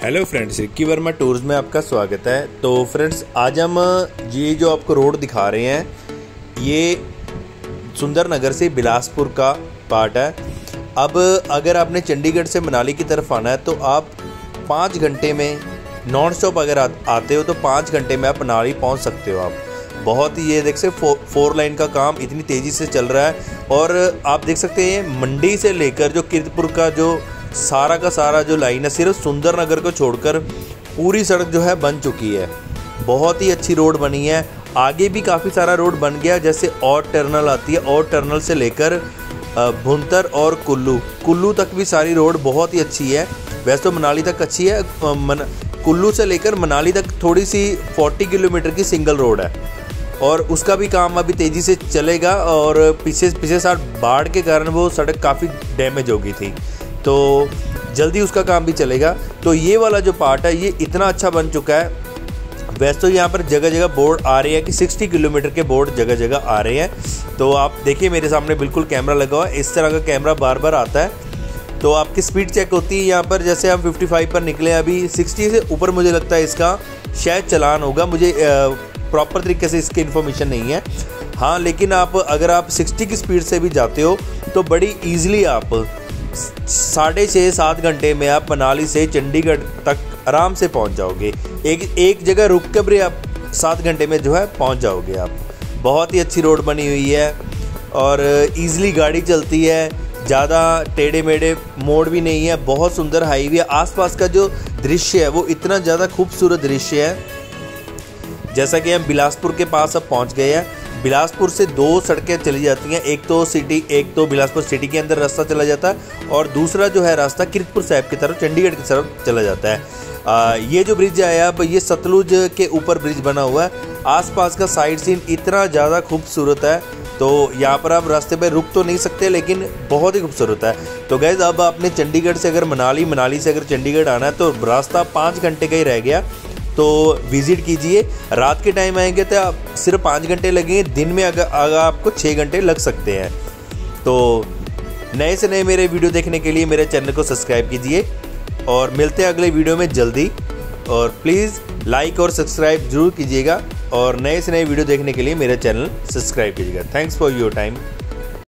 Hello friends, Ricky Verma tours में आपका स्वागत है। तो फ्रेंड्स, आज हम ये जो आपको रोड दिखा रहे हैं ये सुंदरनगर से बिलासपुर का पार्ट है। अब अगर आपने चंडीगढ़ से मनाली की तरफ आना है तो आप 5 घंटे में नॉन स्टॉप अगर आते हो तो 5 घंटे में आप मनाली पहुंच सकते हो। आप बहुत ही ये देख सकते 4 लाइन का काम इतनी तेज़ी से चल रहा है। और आप देख सकते हैं मंडी से लेकर जो कीरतपुर का जो सारा का सारा जो लाइन है, सिर्फ सुंदरनगर को छोड़कर पूरी सड़क जो है बन चुकी है। बहुत ही अच्छी रोड बनी है। आगे भी काफ़ी सारा रोड बन गया, जैसे और टर्नल आती है, और टर्नल से लेकर भुंतर और कुल्लू तक भी सारी रोड बहुत ही अच्छी है। वैसे तो मनाली तक अच्छी है, कुल्लू से लेकर मनाली तक थोड़ी सी 40 किलोमीटर की सिंगल रोड है और उसका भी काम अभी तेज़ी से चलेगा। और पिछले साल बाढ़ के कारण वो सड़क काफ़ी डैमेज हो गई थी, तो जल्दी उसका काम भी चलेगा। तो ये वाला जो पार्ट है ये इतना अच्छा बन चुका है। वैसे तो यहाँ पर जगह जगह बोर्ड आ रहे हैं कि 60 किलोमीटर के बोर्ड जगह जगह आ रहे हैं। तो आप देखिए मेरे सामने बिल्कुल कैमरा लगा हुआ है, इस तरह का कैमरा बार बार आता है। तो आपकी स्पीड चेक होती है यहाँ पर। जैसे हम 55 पर निकले, अभी 60 से ऊपर मुझे लगता है इसका शायद चलान होगा। मुझे प्रॉपर तरीके से इसकी इन्फॉर्मेशन नहीं है। हाँ, लेकिन अगर आप 60 की स्पीड से भी जाते हो तो बड़ी ईजिली आप 6.5-7 घंटे में आप मनाली से चंडीगढ़ तक आराम से पहुंच जाओगे। एक जगह रुक कर भी आप 7 घंटे में जो है पहुंच जाओगे आप। बहुत ही अच्छी रोड बनी हुई है और ईजिली गाड़ी चलती है, ज़्यादा टेढ़े मेढ़े मोड़ भी नहीं है। बहुत सुंदर हाईवे है। आसपास का जो दृश्य है वो इतना ज़्यादा खूबसूरत दृश्य है। जैसा कि हम बिलासपुर के पास अब पहुंच गए हैं। बिलासपुर से 2 सड़कें चली जाती हैं, एक तो बिलासपुर सिटी के अंदर रास्ता चला जाता है और दूसरा जो है रास्ता कीरतपुर साहिब की तरफ, चंडीगढ़ की तरफ चला जाता है। ये जो ब्रिज आया अब ये सतलुज के ऊपर ब्रिज बना हुआ है। आसपास का साइड सीन इतना ज़्यादा खूबसूरत है, तो यहाँ पर आप रास्ते पे रुक तो नहीं सकते लेकिन बहुत ही खूबसूरत है। तो गाइस, अब आपने चंडीगढ़ से अगर मनाली से अगर चंडीगढ़ आना है तो रास्ता 5 घंटे का ही रह गया, तो विज़िट कीजिए। रात के टाइम आएंगे तो आप सिर्फ 5 घंटे लगेंगे, दिन में अगर आपको 6 घंटे लग सकते हैं। तो नए से नए मेरे वीडियो देखने के लिए मेरे चैनल को सब्सक्राइब कीजिए और मिलते हैं अगले वीडियो में जल्दी। और प्लीज़ लाइक और सब्सक्राइब ज़रूर कीजिएगा और नए से नए वीडियो देखने के लिए मेरा चैनल सब्सक्राइब कीजिएगा। Thanks for your time.